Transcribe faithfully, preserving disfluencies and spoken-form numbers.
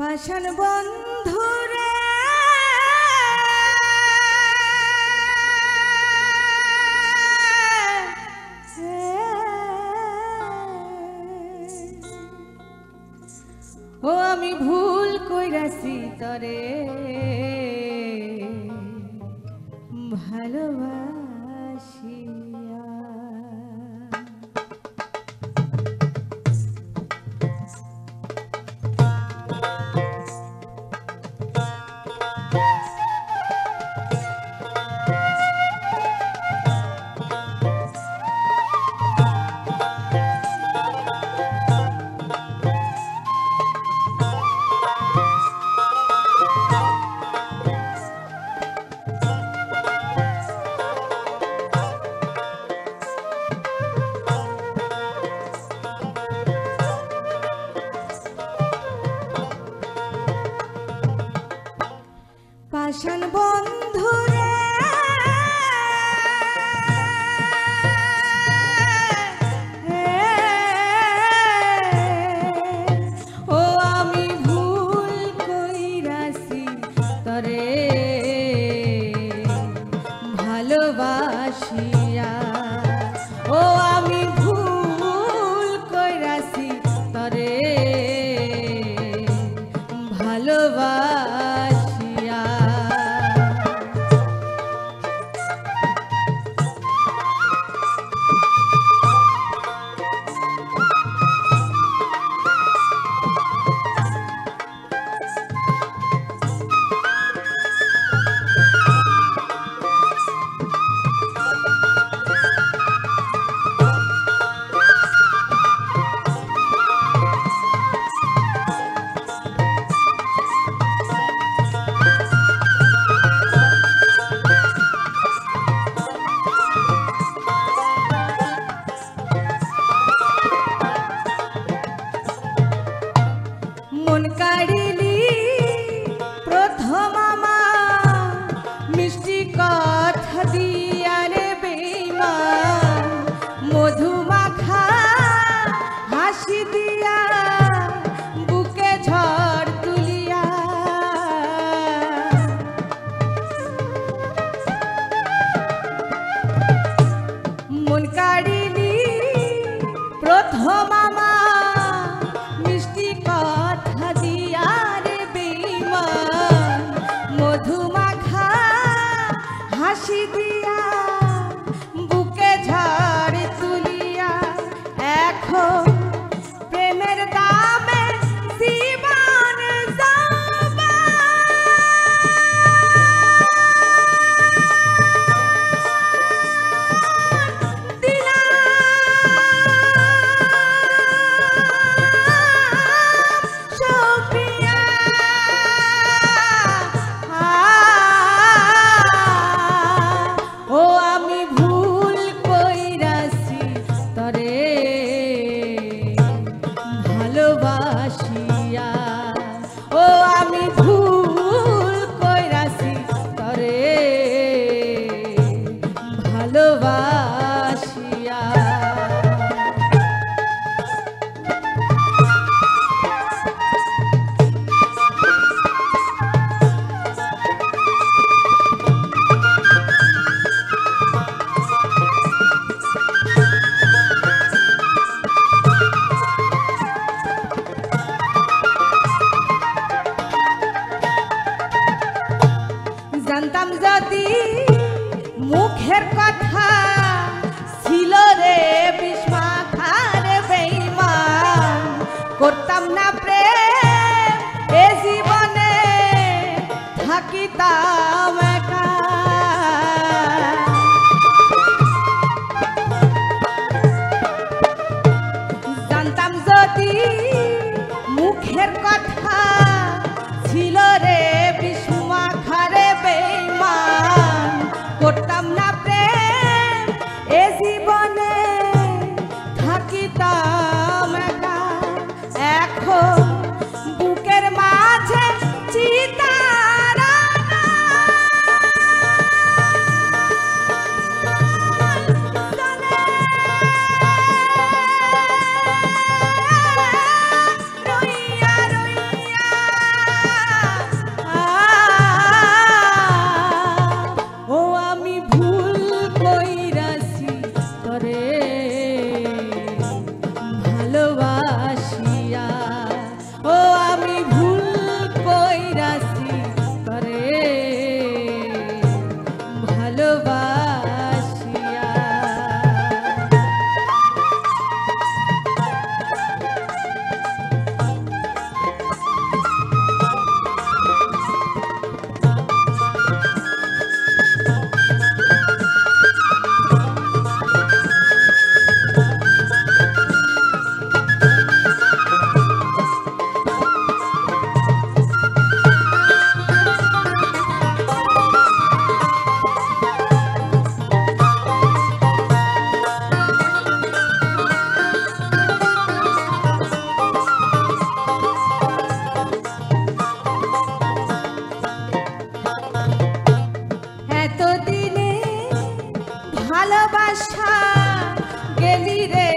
পাষাণ বন্ধুরে ও আমি ভুল কইরাছি তরে ভালোবাসিয়া। পাষাণ বন্ধুরে ও আমি ভুল কইরাছি তরে ভালোবাসিয়া। ও আমি ভুল কইরাছি তরে ভালোবাসিয়া। মন কাড়িলি প্রথম আমার মিষ্টি কথা দিয়া রে বেঈমান, মধুমাখা হাসি দিয়া বুকে ঝড় তুলিয়া। মন কাড়িলি প্রথম আমার মিষ্টি কথা দিয়া রে বেঈমান, মধুমাখা হাসি দিয়া বুকে ঝড় তুলিয়া। এখন প্রেমের দামে জীবন যাবা ভালোবাসিয়া। ও আমি ভুল কইরাছি তরে ভালোবাসিয়া। জানতাম যদি মুখের কথা ছিল রে বিস্মাখা রে বেঈমান, করতাম না প্রেম এ জীবনে থাকিতাম একা। জানতাম যদি মুখের কথা ছিল রে বিস্মাখা রে বেঈমান, করতাম না প্রেম এ জীবনে থাকিতাম একা। এখন বুকের মাঝে চিতারা রইয়া রইয়া ভাষা গেলি রে